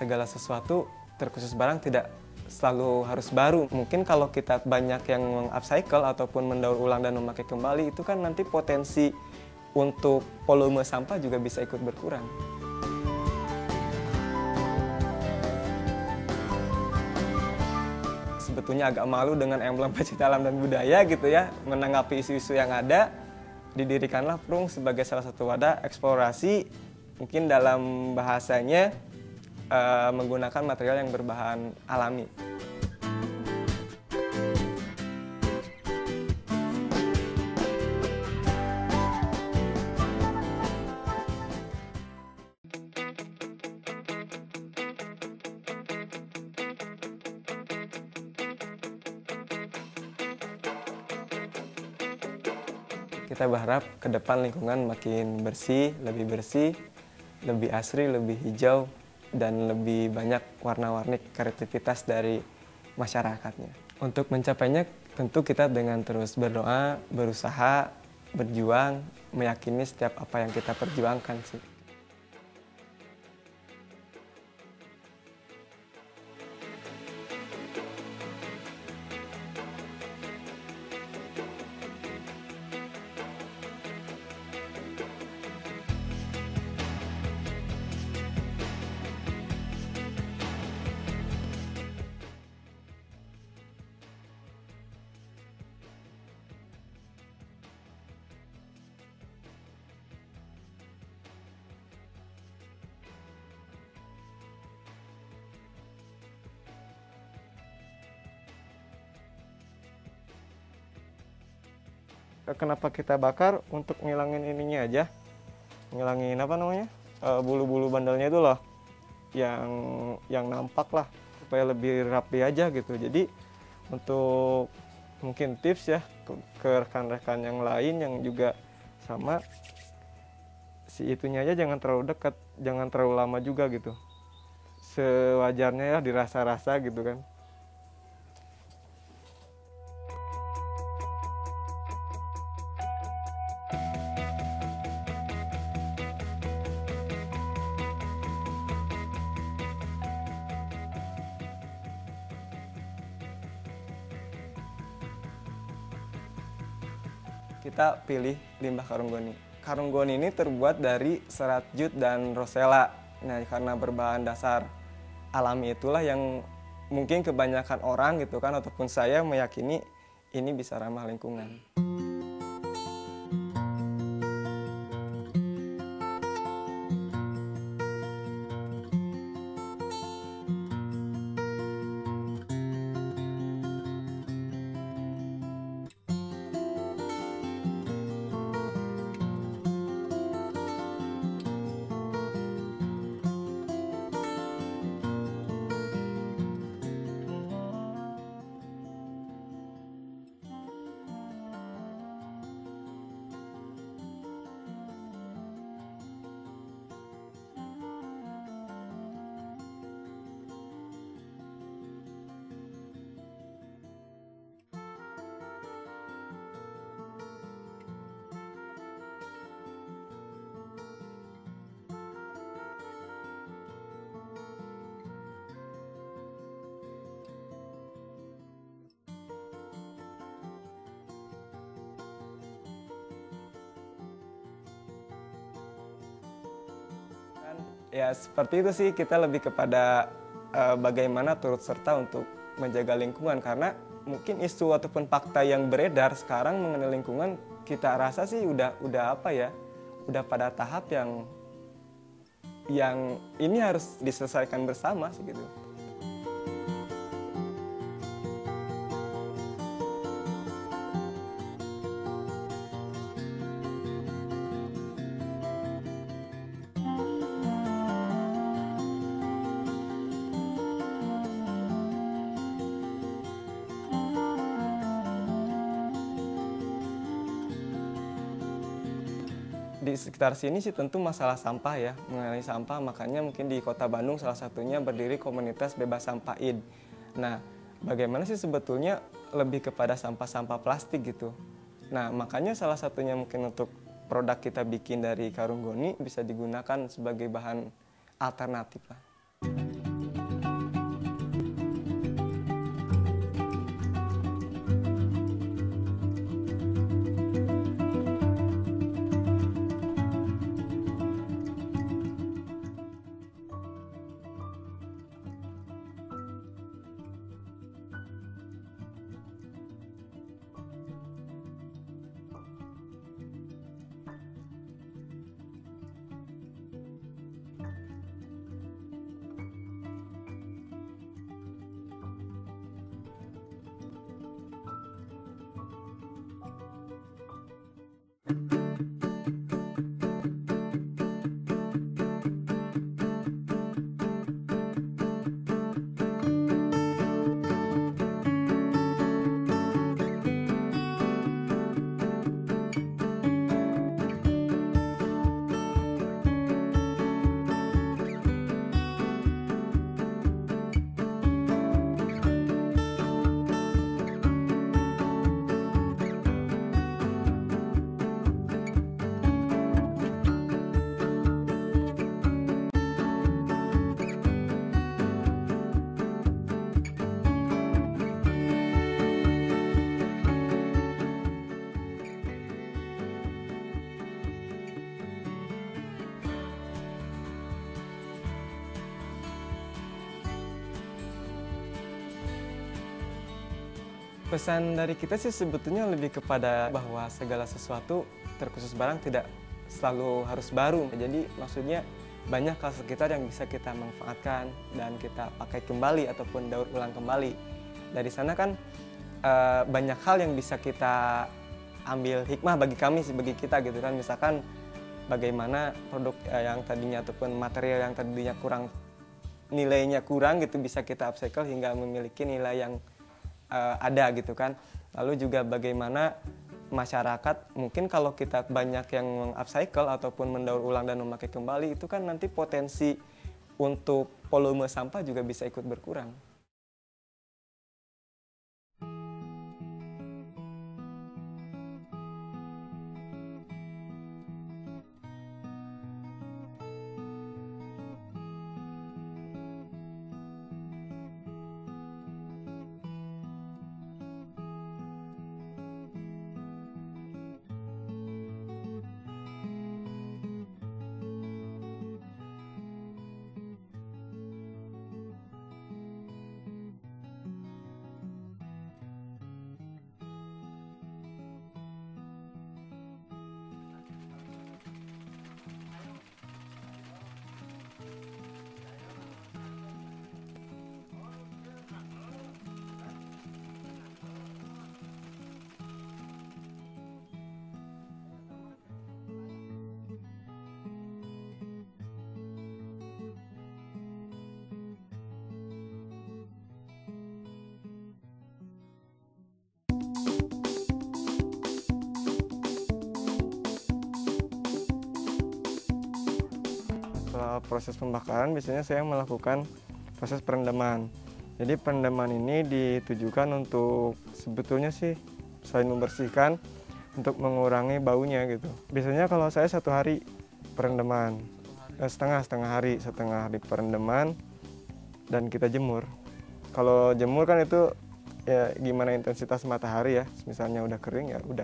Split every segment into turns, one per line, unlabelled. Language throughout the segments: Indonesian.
segala sesuatu terkhusus barang tidak selalu harus baru. Mungkin kalau kita banyak yang meng-upcycle ataupun mendaur ulang dan memakai kembali, itu kan nanti potensi untuk volume sampah juga bisa ikut berkurang. Sebetulnya agak malu dengan emblem Pecinta Alam dan Budaya gitu ya, menanggapi isu-isu yang ada. Didirikanlah Prung sebagai salah satu wadah eksplorasi, mungkin dalam bahasanya menggunakan material yang berbahan alami. Kita berharap ke depan lingkungan makin bersih, lebih asri, lebih hijau, dan lebih banyak warna-warni kreativitas dari masyarakatnya. Untuk mencapainya tentu kita dengan terus berdoa, berusaha, berjuang, meyakini setiap apa yang kita perjuangkan sih. Kenapa kita bakar? Untuk ngilangin ininya aja, ngilangin apa namanya, bulu-bulu bandelnya itu loh, yang nampak lah, supaya lebih rapi aja gitu. Jadi untuk mungkin tips ya ke rekan-rekan yang lain yang juga sama, si itunya aja jangan terlalu dekat, jangan terlalu lama juga gitu, sewajarnya ya dirasa-rasa gitu kan. Kita pilih limbah karung goni. Karung goni ini terbuat dari serat jut dan rosella. Nah, karena berbahan dasar alami itulah yang mungkin kebanyakan orang gitu kan, ataupun saya meyakini ini bisa ramah lingkungan. Ya seperti itu sih, kita lebih kepada bagaimana turut serta untuk menjaga lingkungan, karena mungkin isu ataupun fakta yang beredar sekarang mengenai lingkungan kita rasa sih udah apa ya, udah pada tahap yang ini harus diselesaikan bersama sih gitu. Di sekitar sini sih tentu masalah sampah ya, mengenai sampah, makanya mungkin di Kota Bandung salah satunya berdiri komunitas bebas sampah ID. Nah, bagaimana sih sebetulnya lebih kepada sampah-sampah plastik gitu. Nah, makanya salah satunya mungkin untuk produk kita bikin dari karung goni bisa digunakan sebagai bahan alternatif lah. Pesan dari kita sih sebetulnya lebih kepada bahwa segala sesuatu terkhusus barang tidak selalu harus baru. Jadi maksudnya banyak hal sekitar yang bisa kita manfaatkan dan kita pakai kembali ataupun daur ulang kembali. Dari sana kan banyak hal yang bisa kita ambil hikmah bagi kami, bagi kita gitu kan. Misalkan bagaimana produk yang tadinya ataupun material yang tadinya kurang, nilainya kurang gitu, bisa kita upcycle hingga memiliki nilai yang ada gitu kan. Lalu juga bagaimana masyarakat, mungkin kalau kita banyak yang meng-upcycle ataupun mendaur ulang dan memakai kembali, itu kan nanti potensi untuk volume sampah juga bisa ikut berkurang. Setelah proses pembakaran biasanya saya melakukan proses perendaman. Jadi perendaman ini ditujukan untuk sebetulnya sih selain membersihkan, untuk mengurangi baunya gitu. Biasanya kalau saya 1 hari perendaman, setengah hari perendaman dan kita jemur. Kalau jemur kan itu ya gimana intensitas matahari ya, misalnya udah kering ya udah.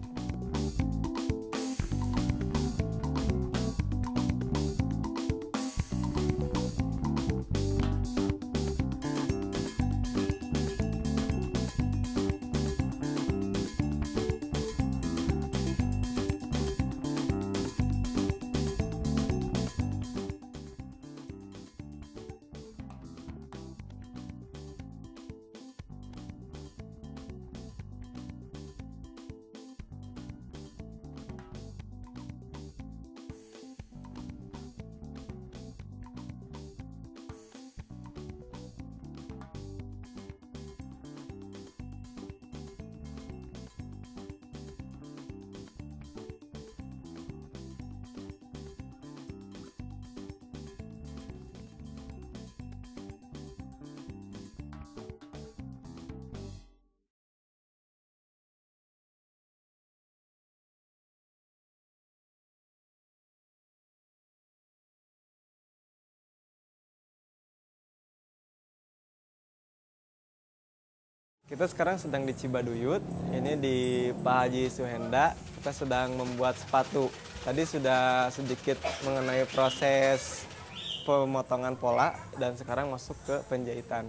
Kita sekarang sedang di Cibaduyut, ini di Pak Haji Suhenda. Kita sedang membuat sepatu. Tadi sudah sedikit mengenai proses pemotongan pola dan sekarang masuk ke penjahitan.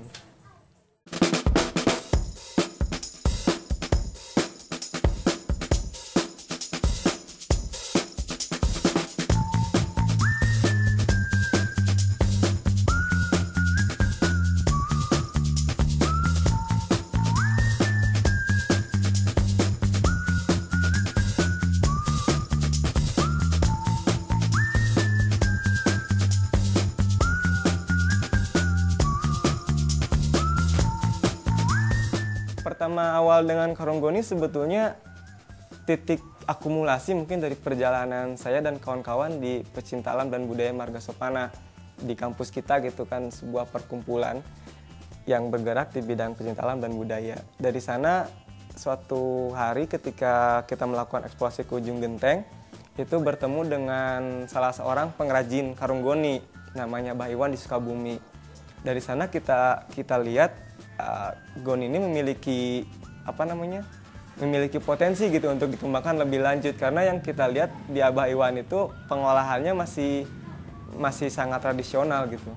Pertama awal dengan karung goni sebetulnya titik akumulasi mungkin dari perjalanan saya dan kawan-kawan di Pecinta Alam dan Budaya Marga Sopana di kampus kita gitu kan, sebuah perkumpulan yang bergerak di bidang pecinta alam dan budaya. Dari sana suatu hari ketika kita melakukan eksplorasi ke ujung genteng, itu bertemu dengan salah seorang pengrajin karung goni namanya Mbah Iwan di Sukabumi. Dari sana kita lihat goni ini memiliki memiliki potensi gitu untuk dikembangkan lebih lanjut, karena yang kita lihat di Abah Iwan itu pengolahannya masih sangat tradisional gitu.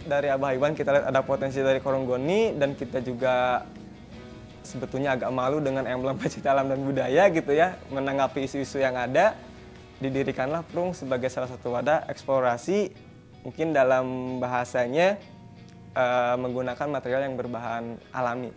dari Abah Iwan kita lihat ada potensi dari Karonggoni, dan kita juga sebetulnya agak malu dengan emblem pecinta alam dan budaya gitu ya. Menanggapi isu-isu yang ada, didirikanlah Prung sebagai salah satu wadah eksplorasi, mungkin dalam bahasanya menggunakan material yang berbahan alami.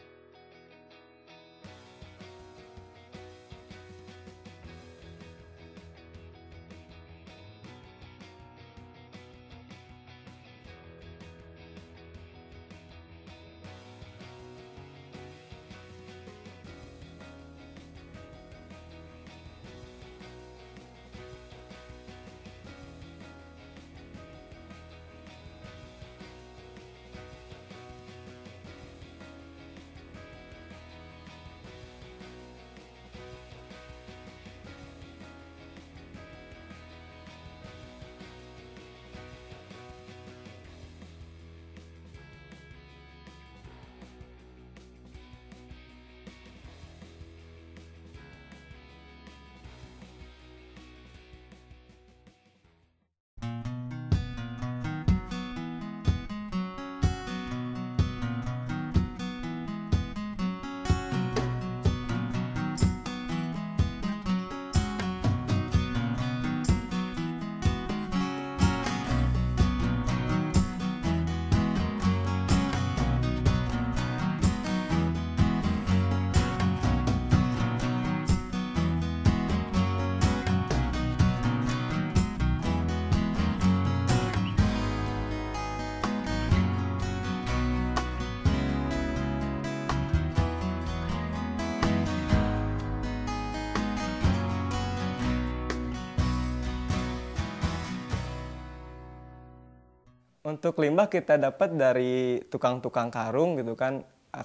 Untuk limbah kita dapat dari tukang-tukang karung gitu kan.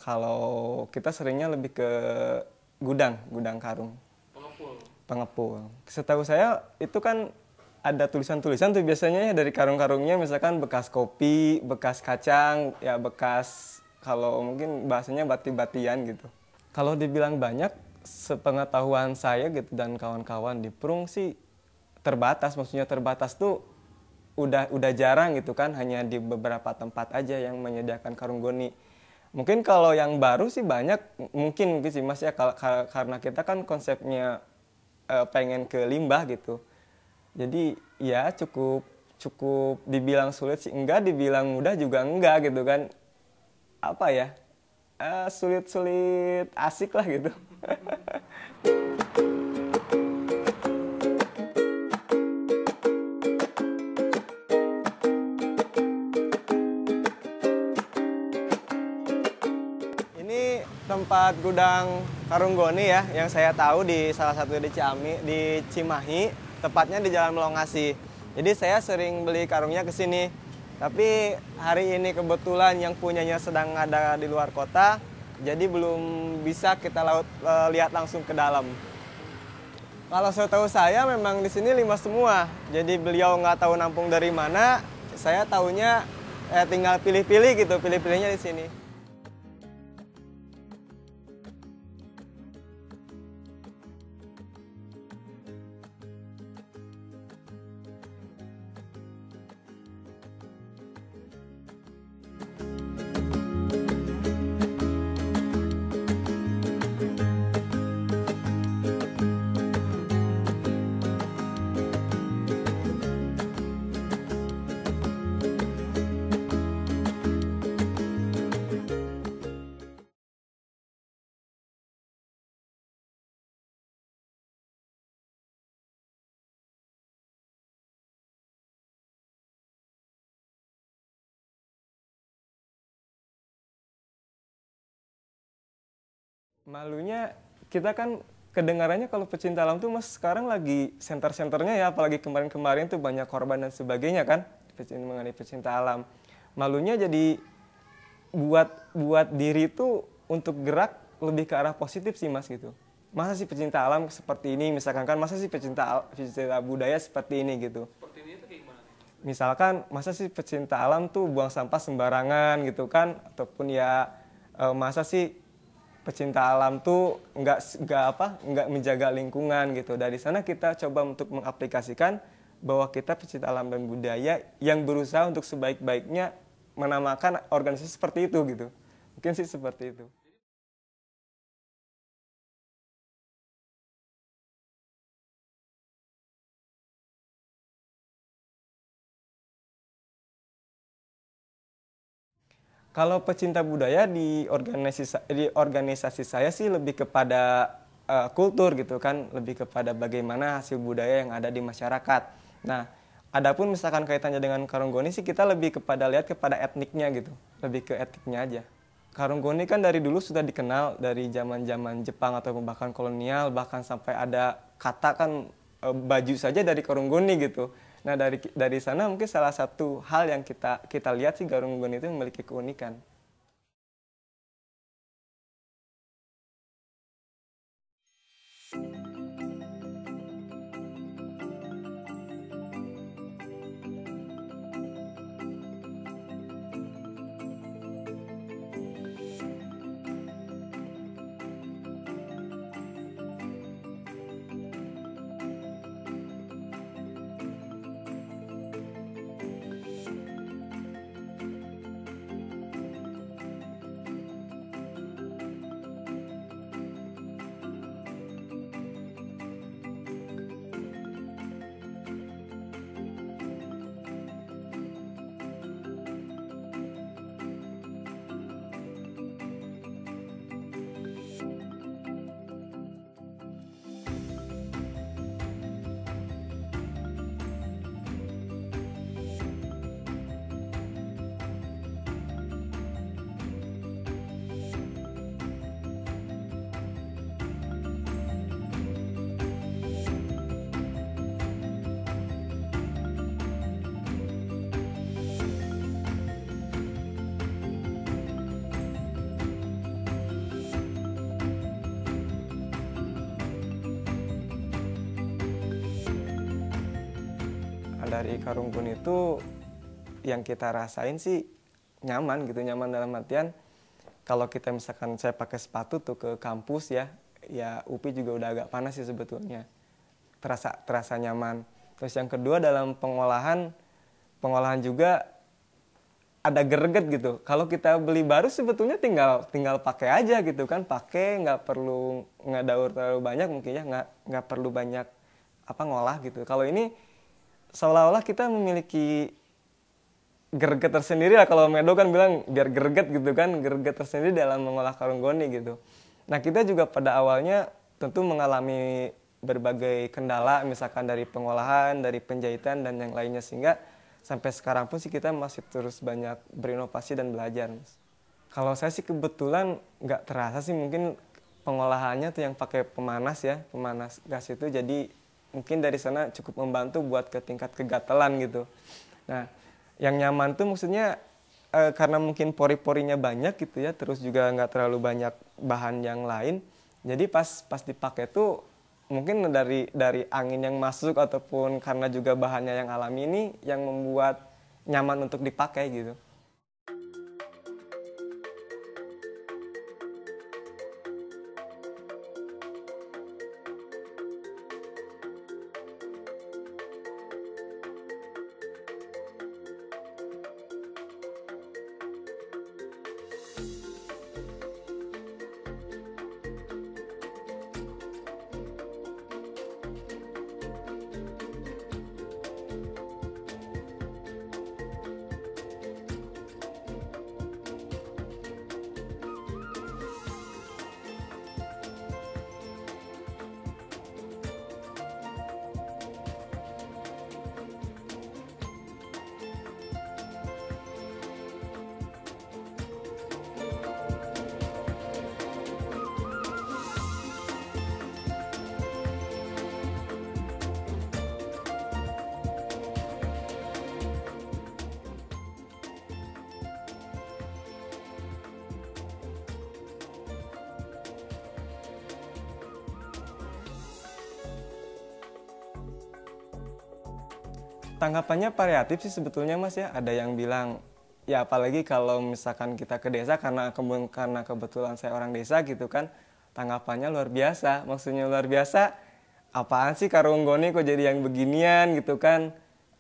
Kalau kita seringnya lebih ke gudang karung. Pengepul. Setahu saya itu kan ada tulisan-tulisan tuh biasanya ya dari karung-karungnya, misalkan bekas kopi, bekas kacang, ya bekas, kalau mungkin bahasanya bati-batian gitu. Kalau dibilang banyak, sepengetahuan saya gitu dan kawan-kawan di Prung sih terbatas. Maksudnya terbatas tuh udah jarang gitu kan, hanya di beberapa tempat aja yang menyediakan Karonggoni. Mungkin kalau yang baru sih banyak, mungkin sih Mas ya, karena kita kan konsepnya pengen ke limbah gitu. Jadi ya cukup dibilang sulit sih enggak, dibilang mudah juga enggak gitu kan. Apa ya? Sulit-sulit asik lah gitu. Tempat gudang Karonggoni ya, yang saya tahu di salah satu di Cimahi, tepatnya di Jalan Melongasi. Jadi saya sering beli karungnya ke sini. Tapi hari ini kebetulan yang punyanya sedang ada di luar kota, jadi belum bisa kita lihat langsung ke dalam. Kalau setahu saya memang di sini limbah semua. Jadi beliau nggak tahu nampung dari mana, saya tahunya tinggal pilih-pilih gitu, pilih-pilihnya di sini. Malunya kita kan kedengarannya kalau pecinta alam tuh Mas sekarang lagi center-centernya ya, apalagi kemarin-kemarin tuh banyak korban dan sebagainya kan mengenai pecinta alam. Malunya jadi buat diri tuh untuk gerak lebih ke arah positif sih Mas gitu. Masa sih pecinta alam seperti ini, misalkan kan masa sih pecinta budaya seperti ini gitu. Seperti ini itu kayak gimana? Misalkan masa sih pecinta alam tuh buang sampah sembarangan gitu kan, ataupun ya masa sih pecinta alam tuh nggak menjaga lingkungan gitu. Dari sana kita coba untuk mengaplikasikan bahwa kita pecinta alam dan budaya yang berusaha untuk sebaik-baiknya menamakan organisasi seperti itu gitu. Mungkin sih seperti itu. Kalau pecinta budaya di organisasi saya sih lebih kepada kultur gitu kan, lebih kepada bagaimana hasil budaya yang ada di masyarakat. Nah, adapun misalkan kaitannya dengan Karunggoni sih kita lebih kepada lihat kepada etniknya gitu, lebih ke etniknya aja. Karunggoni kan dari dulu sudah dikenal dari zaman-zaman Jepang atau bahkan kolonial, bahkan sampai ada kata kan baju saja dari Karunggoni gitu. Nah, dari sana mungkin salah satu hal yang kita lihat sih Karunggoni itu memiliki keunikan. Dari Karunggun itu yang kita rasain sih nyaman gitu, nyaman dalam artian kalau kita misalkan saya pakai sepatu tuh ke kampus ya UPI juga udah agak panas sih sebetulnya, terasa nyaman. Terus yang kedua dalam pengolahan juga ada greget gitu. Kalau kita beli baru sebetulnya tinggal pakai aja gitu kan, pakai nggak daur terlalu banyak mungkin ya, nggak perlu banyak ngolah gitu. Kalau ini seolah-olah kita memiliki greget tersendiri lah, kalau Medo kan bilang biar greget gitu kan, greget tersendiri dalam mengolah Karunggoni gitu. Nah, kita juga pada awalnya tentu mengalami berbagai kendala, misalkan dari pengolahan, dari penjahitan dan yang lainnya, sehingga sampai sekarang pun sih kita masih terus banyak berinovasi dan belajar, Mas. Kalau saya sih kebetulan nggak terasa sih, mungkin pengolahannya tuh yang pakai pemanas pemanas gas itu, jadi mungkin dari sana cukup membantu buat ke tingkat kegatelan gitu. Nah, yang nyaman tuh maksudnya karena mungkin pori-porinya banyak gitu ya, terus juga nggak terlalu banyak bahan yang lain. Jadi pas dipakai tuh mungkin dari angin yang masuk ataupun karena juga bahannya yang alami ini yang membuat nyaman untuk dipakai gitu. Tanggapannya variatif sih sebetulnya, Mas ya. Ada yang bilang ya, apalagi kalau misalkan kita ke desa, karena kebetulan saya orang desa gitu kan, tanggapannya luar biasa. Maksudnya luar biasa, apaan sih Karunggoni kok jadi yang beginian gitu kan.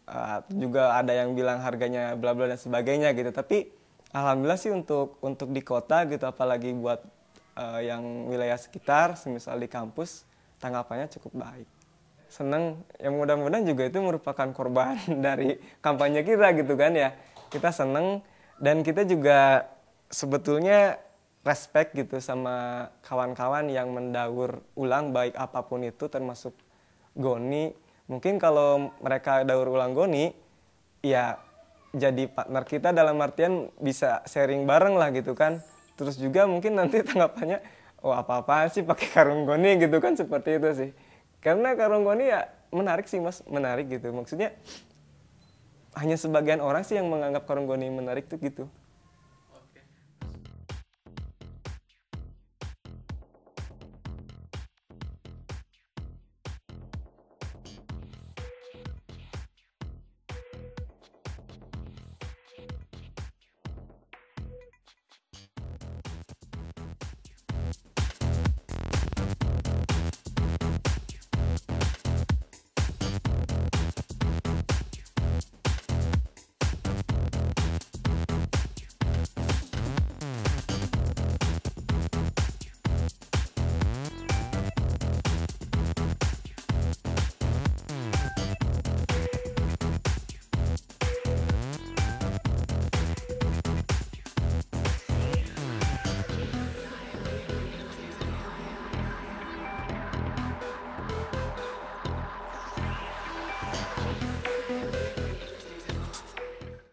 Juga ada yang bilang harganya bla bla dan sebagainya gitu. Tapi alhamdulillah sih untuk di kota gitu, apalagi buat yang wilayah sekitar, semisal di kampus, tanggapannya cukup baik. Seneng, yang mudah-mudahan juga itu merupakan korban dari kampanye kita gitu kan ya. Kita seneng dan kita juga sebetulnya respect gitu sama kawan-kawan yang mendaur ulang baik apapun itu, termasuk Goni. Mungkin kalau mereka daur ulang Goni, ya jadi partner kita dalam artian bisa sharing bareng lah gitu kan. Terus juga mungkin nanti tanggapannya, oh apa-apaan sih pakai karung Goni gitu kan, seperti itu sih. Karena karung Goni ya menarik sih mas, menarik gitu. Maksudnya hanya sebagian orang sih yang menganggap karung Goni menarik tuh gitu.